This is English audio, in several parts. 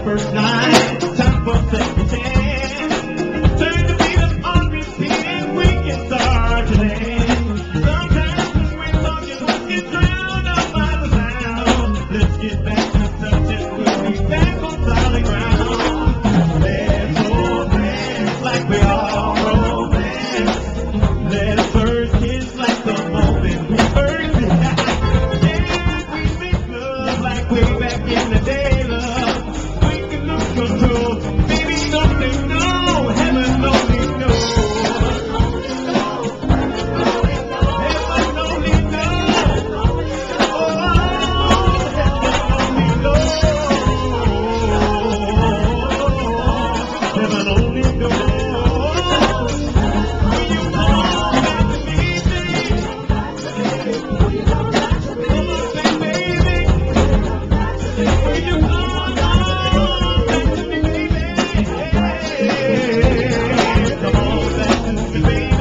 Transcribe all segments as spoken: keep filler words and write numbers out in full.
first night, time for second chance. Turn the beat up on repeat and we can start to dance. Sometimes when we're talking, we get drowned out by the sound. Let's get back to touching, we'll be back on solid ground. Let's hold hands like we all romance. Let us first kiss like the moment we first did. Yeah, we make love like way back in the day, love. We can lose control, baby, don't they know? Heaven only knows. Heaven only knows. Oh, heaven only knows. Heaven only knows. When you come back to me, baby. Come on, say, baby. When you come back to me, baby. Come on back to me, baby.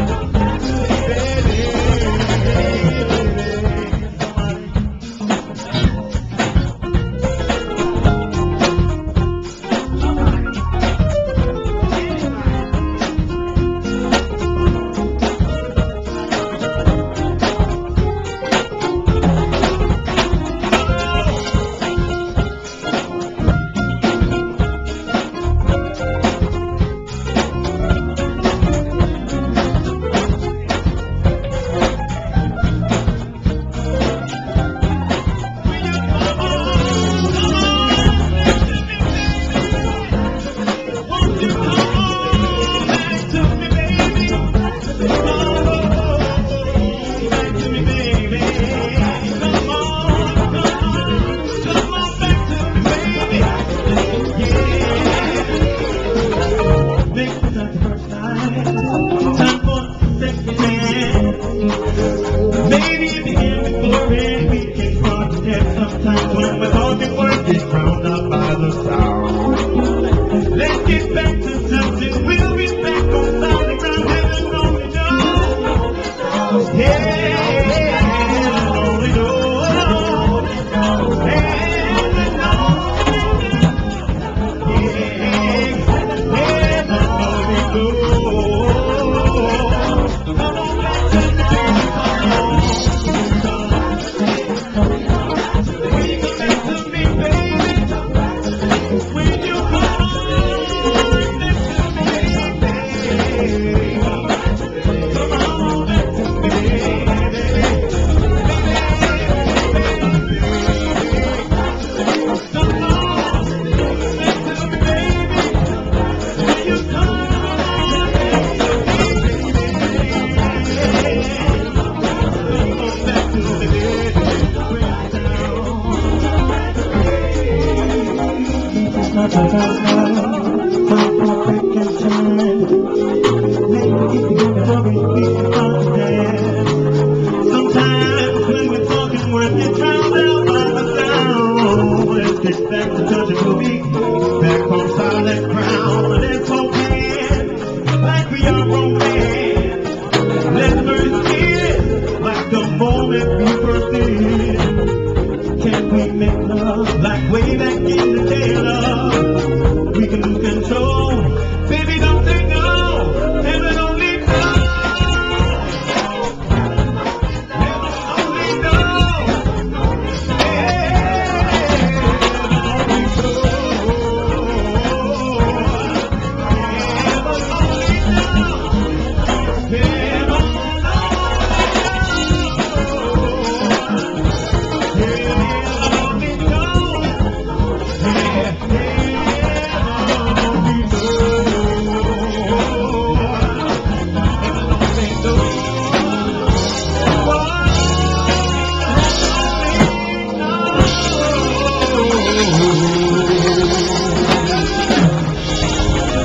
Maybe at the end before it, we can podcast sometimes when we're talking work, get drowned out by the sound. Let's get back to touching, we'll be back on solid ground. Heaven only knows. Yeah, heaven only knows. Heaven only knows. Yeah, heaven only knows. Come on back to the sometimes when we're talking, we're get drowned out by the sound. Let's get back to touching, we'll be back on solid ground. Let's hold hands like we are romance. Let's first kiss like the moment we first did. Can we make love like way back in the day, love? We can lose control, baby, don't say no. Heaven only knows.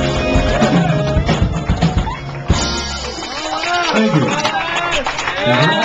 Thank you.